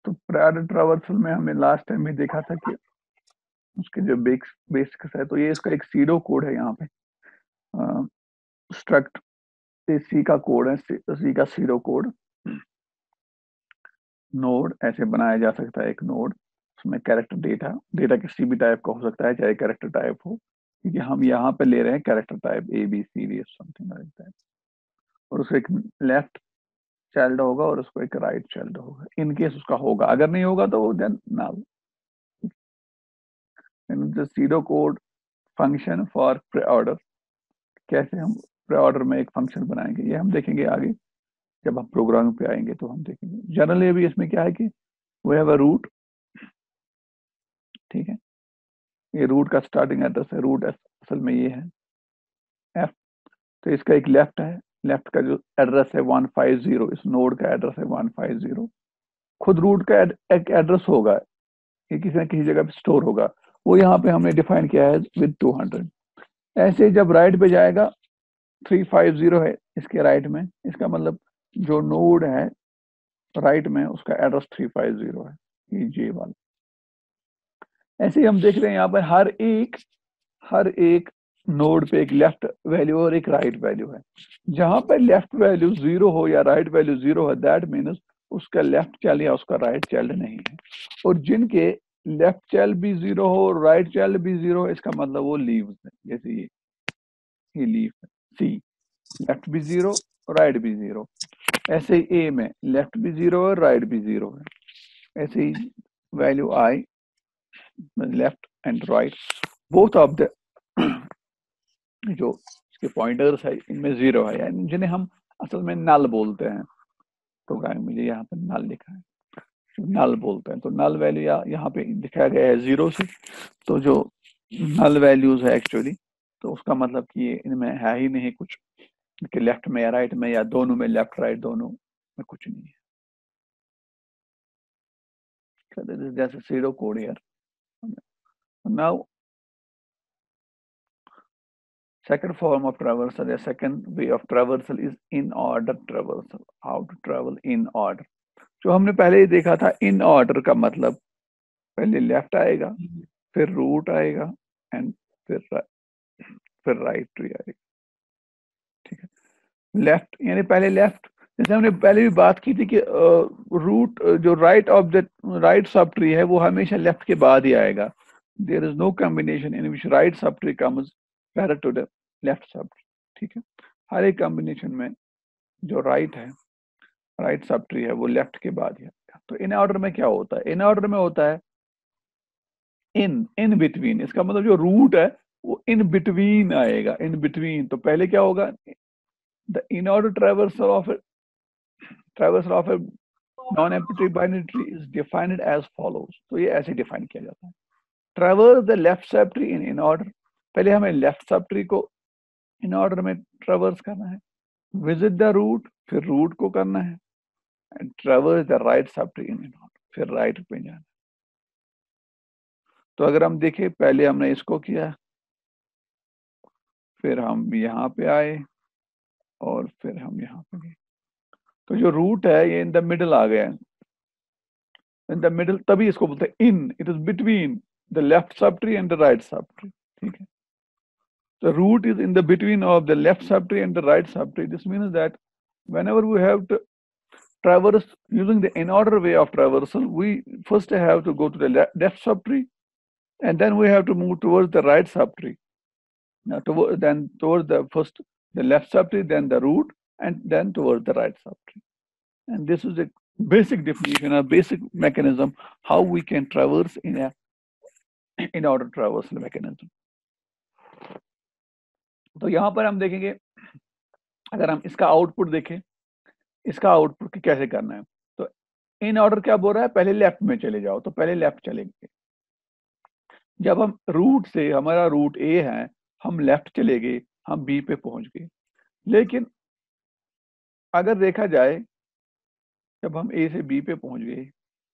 तो prior traversal में हमने लास्ट टाइम भी देखा था कि उसके जो बेसिक्स है, तो ये इसका एक सीडो कोड है यहाँ पे, स्ट्रक्ट सी का कोड है, सी का सीडो कोड। नोड ऐसे बनाया जा सकता है, एक नोड, उसमें कैरेक्टर डेटा, डेटा किसी भी टाइप का हो सकता है, चाहे कैरेक्टर टाइप हो, क्योंकि हम यहाँ पे ले रहे हैं character type ABCD something like that. और उसको एक लेफ्ट चाइल्ड होगा और उसको एक राइट चाइल्ड होगा, इन केस उसका होगा, अगर नहीं होगा तो then null. Pseudo code function for pre order, कैसे हम प्री ऑर्डर में एक फंक्शन बनाएंगे ये हम देखेंगे आगे, जब हम प्रोग्रामिंग पे आएंगे तो हम देखेंगे। जनरली अभी इसमें क्या है कि वी हैव अ रूट, ठीक है, ये रूट का स्टार्टिंग एड्रेस है, रूट असल में ये है एफ, तो इसका एक लेफ्ट है, लेफ्ट का जो एड्रेस है 150, इस नोड का एड्रेस है 150। खुद रूट का एक एड्रेस होगा, ये किसी न किसी जगह पे स्टोर होगा, वो यहाँ पे हमने डिफाइन किया है विद 200। ऐसे जब राइट पे जाएगा 350 है इसके राइट में, इसका मतलब जो नोड है राइट में उसका एड्रेस 350 है, ये जे वाला। ऐसे ही हम देख रहे हैं यहाँ पर हर एक नोड पे एक लेफ्ट वैल्यू और एक राइट वैल्यू है। जहां पर लेफ्ट वैल्यू 0 हो या राइट वैल्यू 0 है, दैट मीन्स उसका लेफ्ट चाइल्ड या उसका राइट चाइल्ड नहीं है। और जिनके लेफ्ट चाइल्ड भी 0 हो और राइट चाइल्ड भी 0 हो, इसका मतलब वो लीव्स है, जैसे ये लीव है सी, लेफ्ट भी 0 राइट भी 0। ऐसे ही ए में लेफ्ट भी 0 है राइट भी 0 है। ऐसे ही value I, left and right both of the जो इसके पॉइंटर्स है इनमें 0 है, यानी जिन्हें हम असल में नल बोलते हैं। प्रोग्राम में यहाँ पर नल लिखा है, नल बोलते हैं। तो नल वैल्यू यहाँ पे दिखाया गया है 0 से, तो जो नल वैल्यूज है एक्चुअली, तो उसका मतलब कि ये इनमें है ही नहीं कुछ, कि लेफ्ट में या राइट में या दोनों में, लेफ्ट राइट दोनों में कुछ नहीं है। So this is just a pseudo code here. Now, second form of traversal, the second way of traversal is in-order traversal. How to travel in order. जो हमने पहले ही देखा था, इन ऑर्डर का मतलब पहले लेफ्ट आएगा, फिर रूट आएगा एंड फिर राइट ट्री आएगा, ठीक है। लेफ्ट यानी पहले लेफ्ट, जैसे हमने पहले भी बात की थी कि रूट जो right object right sub tree है वो हमेशा लेफ्ट के बाद ही आएगा। There is no combination in which right sub tree comes parallel to the left sub tree, ठीक है। हर एक कॉम्बिनेशन में जो राइट है, राइट सब ट्री है, वो लेफ्ट के बाद ही आएगा। तो इन ऑर्डर में क्या होता है, इन ऑर्डर में होता है इन बिटवीन, इसका मतलब जो रूट है वो इन बिटवीन आएगा, इन बिटवीन। तो पहले क्या होगा, the in order traversal of a non-empty binary tree is defined as follows। तो ये ऐसे डिफाइन किया जाता है, traverse the left sub tree in order. पहले हमें लेफ्ट सब ट्री को इन ऑर्डर में ट्रेवर्स करना है, विजिट द रूट, फिर रूट को करना है, and traverse the right sub tree in order, फिर राइट पे जाना। तो अगर हम देखें, पहले हमने इसको किया, फिर हम यहाँ पे आए और फिर हम यहाँ पे गए। तो जो रूट है ये इन द मिडल आ गया, इन द मिडल, तभी इसको बोलते हैं in, it is between the left sub tree and the right sub tree, ठीक है। The root is in the between of the left subtree and the right subtree. This means that whenever we have to traverse using the in-order way of traversal, we first have to go to the left subtree, and then we have to move towards the right subtree. Now, towards the first the left subtree, then the root, and then towards the right subtree. And this is a basic definition, a basic mechanism how we can traverse in a in-order traversal mechanism. तो यहाँ पर हम देखेंगे, अगर हम इसका output देखें, इसका आउटपुट कैसे करना है, तो इन ऑर्डर क्या बोल रहा है, पहले लेफ्ट में चले जाओ, तो पहले लेफ्ट चलेंगे। जब हम रूट से, हमारा रूट ए है, हम लेफ्ट चले गए, हम बी पे पहुंच गए। लेकिन अगर देखा जाए, जब हम ए से बी पे पहुंच गए,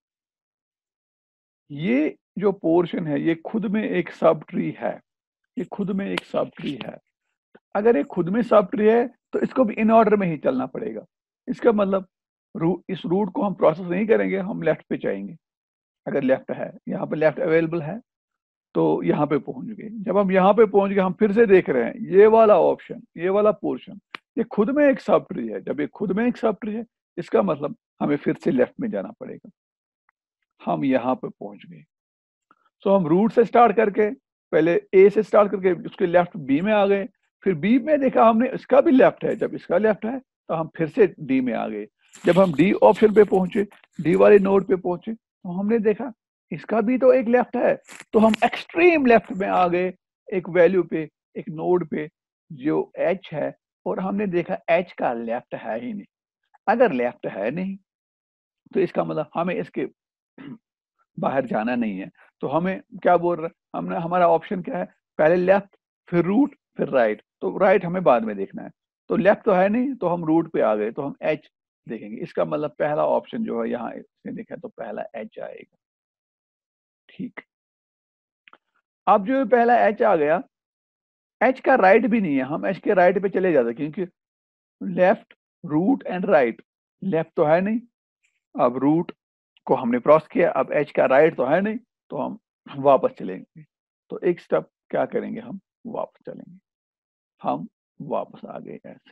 ये जो पोर्शन है ये खुद में एक सब ट्री है, ये खुद में एक सब ट्री है। अगर ये खुद में सब ट्री है तो इसको भी इन ऑर्डर में ही चलना पड़ेगा। इसका मतलब इस रूट को हम प्रोसेस नहीं करेंगे, हम लेफ्ट पे जाएंगे। अगर लेफ्ट है, यहाँ पे लेफ्ट अवेलेबल है तो यहाँ पे पहुंच गए। जब हम यहाँ पे पहुंच गए, हम फिर से देख रहे हैं ये वाला ऑप्शन, ये वाला पोर्शन, ये खुद में एक सब ट्री है। जब ये खुद में एक सब ट्री है, इसका मतलब हमें फिर से लेफ्ट में जाना पड़ेगा। हम यहाँ पे पहुंच गए। सो हम रूट से स्टार्ट करके, पहले ए से स्टार्ट करके उसके लेफ्ट बी में आ गए। फिर बी में देखा हमने इसका भी लेफ्ट है, जब इसका लेफ्ट है तो हम फिर से डी में आ गए। जब हम डी ऑप्शन पे पहुंचे, डी वाले नोड पे पहुंचे, तो हमने देखा इसका भी तो एक लेफ्ट है, तो हम एक्सट्रीम लेफ्ट में आ गए एक वैल्यू पे, एक नोड पे जो एच है, और हमने देखा एच का लेफ्ट है ही नहीं। अगर लेफ्ट है नहीं तो इसका मतलब हमें इसके बाहर जाना नहीं है। तो हमें क्या बोल रहा है, हमने, हमारा ऑप्शन क्या है, पहले लेफ्ट, फिर रूट, फिर राइट। तो राइट हमें बाद में देखना है। तो लेफ्ट तो है नहीं, तो हम रूट पे आ गए, तो हम एच देखेंगे। इसका मतलब पहला ऑप्शन जो है यहाँ इसने देखा, तो पहला एच आएगा। ठीक, अब जो पहला एच आ गया, एच का राइट भी नहीं है, हम एच के राइट पे चले जाते, क्योंकि left, root and right, left तो है नहीं, अब रूट को हमने क्रॉस किया, अब एच का राइट तो है नहीं, तो हम वापस चलेंगे। तो एक स्टेप क्या करेंगे, हम वापस चलेंगे। हम वापस आ गए ऐसे।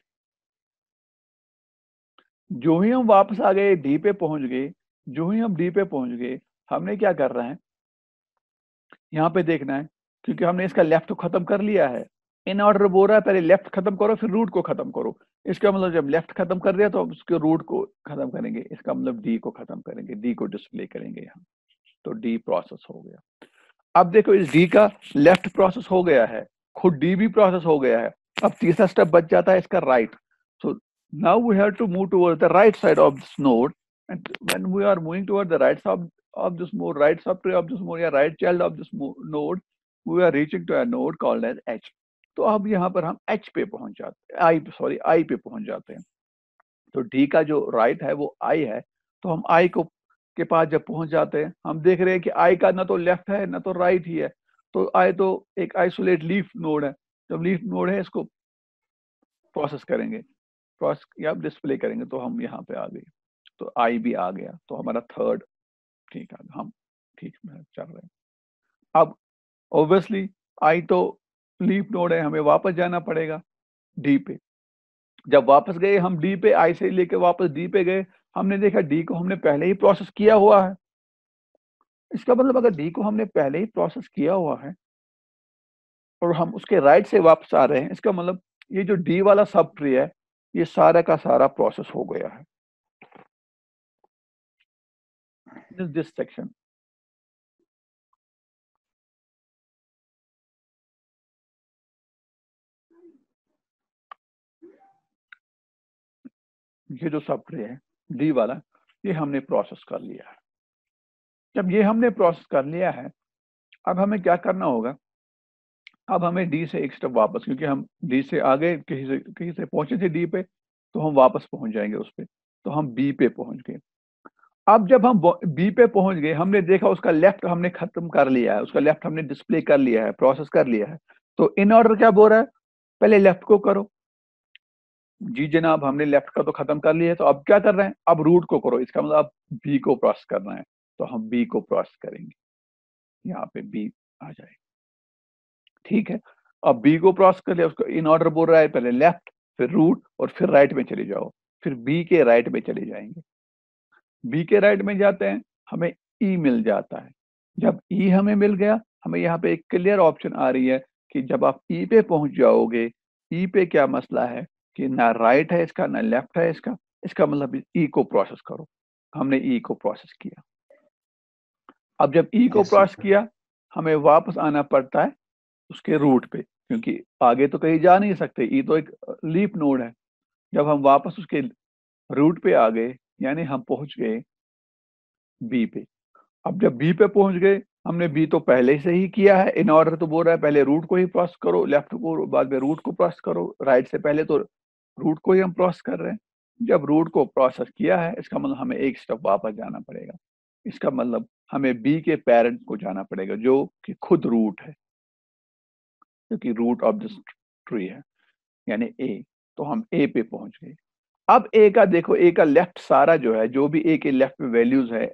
जो ही हम वापस आ गए, डी पे पहुंच गए, जो ही हम डी पे पहुंच गए, हमने क्या कर रहे हैं, यहाँ पे देखना है, क्योंकि हमने इसका लेफ्ट तो खत्म कर लिया है। इन ऑर्डर बोल रहा है पहले लेफ्ट खत्म करो फिर रूट को खत्म करो। इसका मतलब जब लेफ्ट खत्म कर दिया तो अब उसके रूट को खत्म करेंगे, इसका मतलब डी को खत्म करेंगे, डी को डिस्प्ले करेंगे यहाँ। तो डी प्रोसेस हो गया। अब देखो इस डी का लेफ्ट प्रोसेस हो गया है, खुद डी भी प्रोसेस हो गया है। अब तीसरा स्टेप बच जाता है इसका right. So now we have to move toward the right side of this node, and when we are moving toward the right side of this node, right subtree of this node या right child of this node, we are reaching to a node called as H। तो अब यहाँ पर हम H पे पहुंच जाते हैं, I पे पहुंच जाते हैं। तो D का जो राइट है वो I है, तो हम I को के पास जब पहुंच जाते हैं, हम देख रहे हैं कि I का ना तो लेफ्ट है ना तो राइट ही है। तो I तो एक आइसोलेट लीफ नोड है। जब लीफ नोड है, इसको प्रोसेस करेंगे, प्रोसेस या डिस्प्ले करेंगे, तो हम यहाँ पे आ गए। तो I भी आ गया, तो हमारा थर्ड ठीक है, हम ठीक में चल रहे हैं। अब ऑब्वियसली आई तो लीफ नोड है, हमें वापस जाना पड़ेगा डी पे। जब वापस गए हम डी पे, आई से लेके वापस डी पे गए, हमने देखा डी को हमने पहले ही प्रोसेस किया हुआ है। इसका मतलब अगर डी को हमने पहले ही प्रोसेस किया हुआ है और हम उसके राइट से वापस आ रहे हैं, इसका मतलब ये जो डी वाला सब ट्री है, ये सारा का सारा प्रोसेस हो गया है। दिस सेक्शन, ये जो सब ट्री है डी वाला, ये हमने प्रोसेस कर लिया है। जब ये हमने प्रोसेस कर लिया है, अब हमें क्या करना होगा, अब हमें डी से एक स्टेप वापस, क्योंकि हम डी से आगे कहीं से पहुंचे थे डी पे, तो हम वापस पहुंच जाएंगे उस पे। तो हम बी पे पहुंच गए। अब जब हम बी पे पहुंच गए, हमने देखा उसका लेफ्ट हमने खत्म कर लिया है, उसका लेफ्ट हमने डिस्प्ले कर लिया है, प्रोसेस कर लिया है। तो इन ऑर्डर क्या बोल रहा है, पहले लेफ्ट को करो। जी जनाब, हमने लेफ्ट का तो खत्म कर लिया है, तो अब क्या कर रहे हैं, अब रूट को करो। इसका मतलब अब बी को प्रोसेस करना है, तो हम बी को प्रोसेस करेंगे। यहाँ पे बी आ जाए, ठीक है। अब बी को क्रॉस कर लिया, उसको इन ऑर्डर बोल रहा है, पहले लेफ्ट, फिर रूट, और फिर राइट में चले जाओ। फिर बी के राइट में चले जाएंगे। बी के राइट में जाते हैं, हमें ई मिल जाता है। जब ई हमें मिल गया, हमें यहाँ पे एक क्लियर ऑप्शन आ रही है कि जब आप ई पे पहुंच जाओगे, ई पे क्या मसला है कि ना राइट है इसका ना लेफ्ट है इसका। इसका मतलब ई को प्रोसेस करो। हमने ई को प्रोसेस किया। अब जब ई को यस प्रोसेस सर। किया, हमें वापस आना पड़ता है उसके रूट पे, क्योंकि आगे तो कहीं जा नहीं सकते, ये तो एक लीप नोड है। जब हम वापस उसके रूट पे आ गए, यानी हम पहुंच गए बी पे। अब जब बी पे पहुंच गए, हमने बी तो पहले से ही किया है, इन ऑर्डर तो बोल रहा है पहले रूट को ही प्रोसेस करो, लेफ्ट को बाद में रूट को प्रोसेस करो, राइट से पहले तो रूट को ही हम प्रोसेस कर रहे हैं। जब रूट को प्रोसेस किया है, इसका मतलब हमें एक स्टेप वापस जाना पड़ेगा। इसका मतलब हमें बी के पेरेंट को जाना पड़ेगा, जो कि खुद रूट है, जो कि रूट ऑफ दिस ट्री है, यानी ए। तो हम ए पे पहुंच गए। अब ए का देखो, ए का लेफ्ट सारा जो है, जो भी ए के लेफ्ट में वैल्यूज है,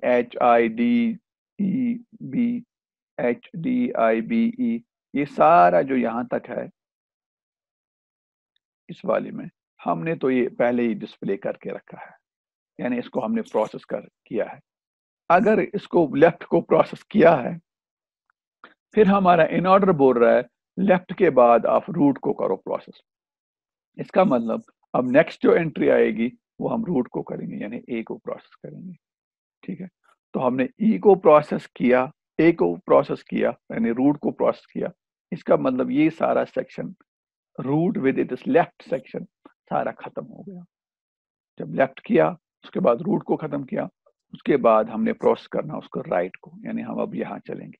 HIDEB, HDIBE, ये सारा जो यहां तक है इस वाले में, हमने तो ये पहले ही डिस्प्ले करके रखा है, यानी इसको हमने प्रोसेस कर किया है। अगर इसको लेफ्ट को प्रोसेस किया है, फिर हमारा इन ऑर्डर बोल रहा है लेफ्ट के बाद आप रूट को करो प्रोसेस। इसका मतलब अब नेक्स्ट जो एंट्री आएगी वो हम रूट को करेंगे, यानी ए को प्रोसेस करेंगे। ठीक है, तो हमने ई को प्रोसेस किया, ए को प्रोसेस किया, यानी रूट को प्रोसेस किया। इसका मतलब ये सारा section root with it is left section सारा खत्म हो गया। जब लेफ्ट किया उसके बाद रूट को खत्म किया, उसके बाद हमने प्रोसेस करना उसको राइट को, यानी हम अब यहाँ चलेंगे।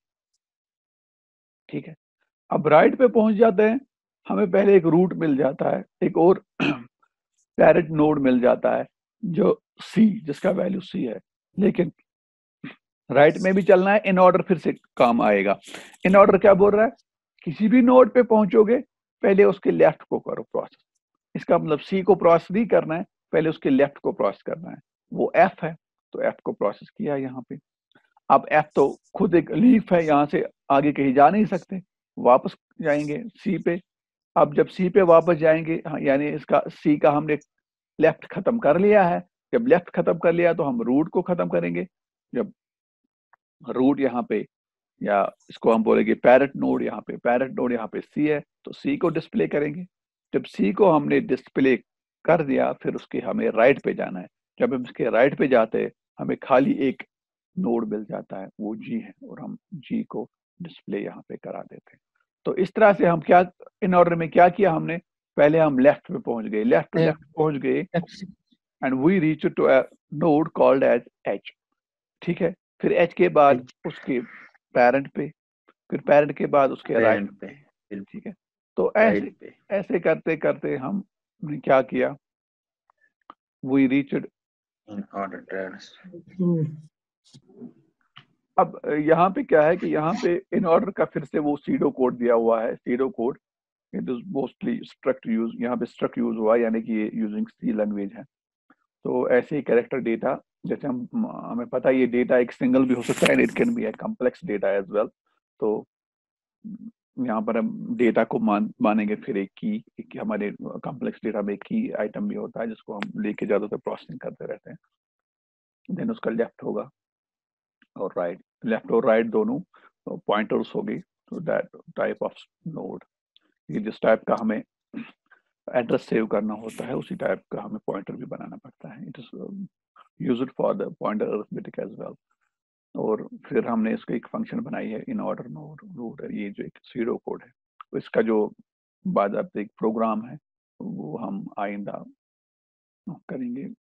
ठीक है, अब राइट पे पहुंच जाते हैं, हमें पहले एक रूट मिल जाता है, एक और पैरेंट नोड मिल जाता है जो सी, जिसका वैल्यू सी है, लेकिन राइट में भी चलना है, इन ऑर्डर फिर से काम आएगा। इन ऑर्डर क्या बोल रहा है, किसी भी नोड पे पहुंचोगे पहले उसके लेफ्ट को करो प्रोसेस। इसका मतलब सी को प्रोसेस नहीं करना है, पहले उसके लेफ्ट को प्रोसेस करना है। वो एफ है तो एफ को प्रोसेस किया यहाँ पे। अब एफ तो खुद एक लीफ है, यहाँ से आगे कहीं जा नहीं सकते, वापस जाएंगे सी पे। अब जब सी पे वापस जाएंगे, यानी इसका सी का हमने लेफ्ट खत्म कर लिया है। जब लेफ्ट खत्म कर लिया तो हम रूट को खत्म करेंगे। जब रूट यहाँ पे, या इसको हम बोलेंगे पैरेंट नोड, यहाँ पे पैरेंट नोड यहाँ पे सी है तो सी को डिस्प्ले करेंगे। जब सी को हमने डिस्प्ले कर दिया फिर उसके हमें राइट पे जाना है। जब हम इसके राइट पे जाते हैं हमें खाली एक नोड मिल जाता है, वो जी है, और हम जी को डिस्प्ले यहाँ पे करा देते हैं। तो इस तरह से हम क्या, इन ऑर्डर में क्या किया हमने, पहले हम लेफ्ट पे पहुंच गए, लेफ्ट टू लेफ्ट पहुंच गए, and we reach to a node called as H. ठीक है, फिर एच के बाद उसके पैरेंट पे, फिर पैरेंट के बाद उसके राइट पे। ठीक है, तो ऐसे ऐसे करते करते हमने क्या किया, we reached in order traversal. अब यहाँ पे क्या है कि यहाँ पे इन ऑर्डर का फिर से वो सीडो कोड दिया हुआ है, pseudo code. It is mostly struct use, यहाँ पे स्ट्रक्ट यूज हुआ, यानी कि ये यूजिंग सी लैंग्वेज है। तो ऐसे ही कैरेक्टर डेटा, जैसे हमें पता है ये डेटा एक सिंगल भी हो सकता है, it can be a complex data as well. तो यहाँ पर हम डेटा को मानेंगे, फिर एक की हमारे कॉम्प्लेक्स डेटा में एक की आइटम भी होता है जिसको हम लेके ज्यादातर प्रोसेसिंग करते रहते हैं। देन उसका लेफ्ट होगा और राइट, लेफ्ट और राइट दोनों पॉइंटर्स होगी तो दैट टाइप ऑफ नोड। ये जिस टाइप का हमें एड्रेस सेव करना होता है उसी टाइप का हमें पॉइंटर भी बनाना पड़ता है। It is used for the pointer arithmetic as well. और फिर हमने इसको एक फंक्शन बनाई है इन ऑर्डर नोड रूट, ये जो एक सीडो कोड है, तो इसका जो बाद एक प्रोग्राम है वो हम आइंदा करेंगे।